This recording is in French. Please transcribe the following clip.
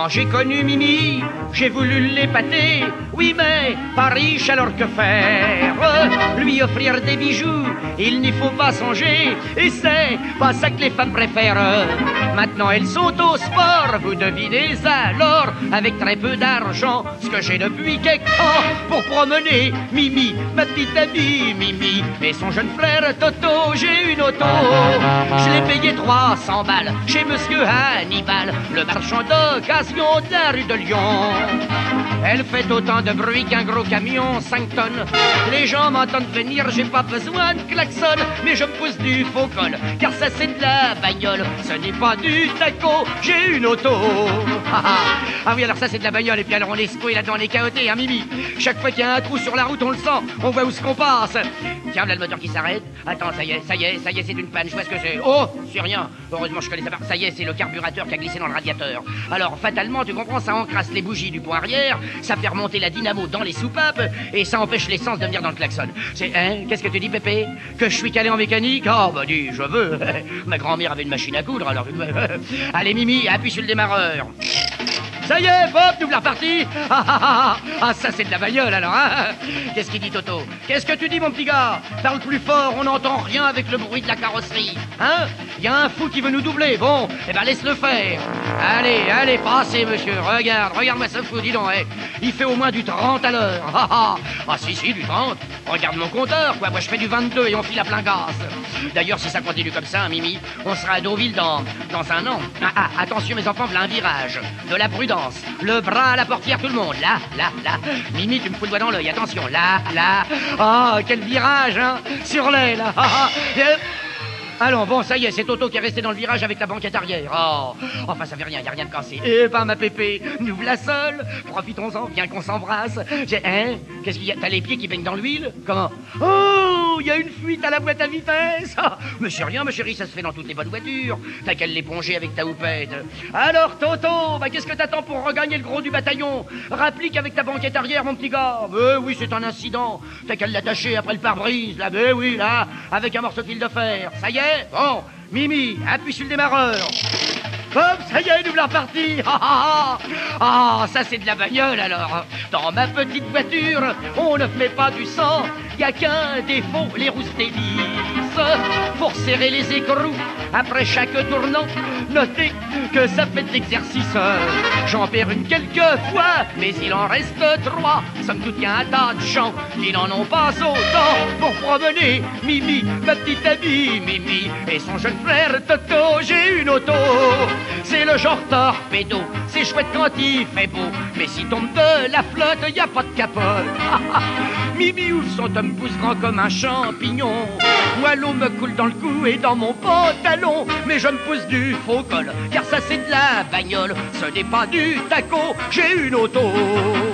Quand j'ai connu Mimi, j'ai voulu l'épater. Oui, mais pas riche, alors que faire? Lui offrir des bijoux, il n'y faut pas songer. Et c'est pas ça que les femmes préfèrent. Maintenant elles sont au sport, vous devinez alors, avec très peu d'argent, ce que j'ai depuis quelque temps pour promener Mimi, ma petite amie Mimi, et son jeune frère Toto. J'ai une auto, je l'ai payé 300 balles chez Monsieur Hannibal, le marchand d'occasion de la rue de Lyon. Elle fait autant de bruit qu'un gros camion, 5 tonnes. Les gens m'entendent venir, j'ai pas besoin de klaxon, mais je me pousse du faux col, car ça c'est de la bagnole, ce n'est pas du taco, j'ai une auto. Ah oui, alors ça c'est de la bagnole, et puis alors on est secoué là-dedans, on est cahoté, hein Mimi. Chaque fois qu'il y a un trou sur la route, on le sent, on voit où ce qu'on passe. Tiens, là le moteur qui s'arrête. Attends, ça y est, c'est une panne, je vois ce que c'est. Oh, c'est rien, heureusement je connais ça. Ça y est, c'est le carburateur qui a glissé dans le radiateur. Alors fatalement, tu comprends, ça encrasse les bougies du pont arrière, ça fait remonter la dynamo dans les soupapes, et ça empêche l'essence de venir dans le klaxon. C'est, hein, qu'est-ce que tu dis, Pépé? Que je suis calé en mécanique? Oh, bah dis, je veux. Ma grand-mère avait une machine à coudre, alors... Allez, Mimi, appuie sur le démarreur. Ça y est, Bob, nous voilà repartis. Ah, ça c'est de la bagnole alors, hein. Qu'est-ce qu'il dit, Toto? Qu'est-ce que tu dis, mon petit gars? Parle plus fort, on n'entend rien avec le bruit de la carrosserie. Hein? Il y a un fou qui veut nous doubler. Bon, eh ben laisse-le faire. Allez, passez, monsieur. Regarde-moi ce fou, dis donc. Il fait au moins du 30 à l'heure. Ah, si, du 30. Regarde mon compteur, quoi. Moi, je fais du 22 et on file à plein gaz. D'ailleurs, si ça continue comme ça, Mimi, on sera à Deauville dans un an. Attention, mes enfants, voilà un virage. De la prudence. Le bras à la portière, tout le monde. Là. Mimi, tu me fous le doigt dans l'œil. Attention, là. Oh, quel virage, hein. Sur l'aile. Allons, bon, ça y est, c'est Toto qui est resté dans le virage avec la banquette arrière. Oh, enfin, ça fait rien, y a rien de cassé. Eh ben, ma Pépé, nous voilà seuls. Profitons-en, viens qu'on s'embrasse. Hein? Qu'est-ce qu'il y a? T'as les pieds qui baignent dans l'huile? Comment? Oh, il y a une fuite à la boîte à vitesse. Mais c'est rien, ma chérie, ça se fait dans toutes les bonnes voitures. T'as qu'à l'éponger avec ta houppette. Alors, Toto, bah, qu'est-ce que t'attends pour regagner le gros du bataillon? Rapplique avec ta banquette arrière, mon petit gars. Oui, c'est un incident. T'as qu'à l'attacher après le pare-brise, là. Oui, là, avec un morceau de fil de fer. Ça y est? Bon, Mimi, appuie sur le démarreur. Hop, ça y est, nous voilà repartis. Ça c'est de la bagnole alors. Dans ma petite voiture, on ne fait pas du sang. Y a qu'un défaut, les roues lisses. Pour serrer les écrous après chaque tournant, notez que ça fait de l'exercice. J'en perds une quelquefois, mais il en reste 3. Somme toute, y a un tas de gens qui n'en ont pas autant pour promener Mimi, ma petite amie Mimi, et son jeune frère Toto. J'ai une auto, c'est le genre torpedo. C'est chouette quand il fait beau, mais si tombe de la flotte, y a pas de capote. Mimi ouvre son tome-pouce grand comme un champignon. Moi l'eau me coule dans le cou et dans mon pantalon, mais je me pousse du faux col, car ça c'est de la bagnole, ce n'est pas du taco. J'ai une auto.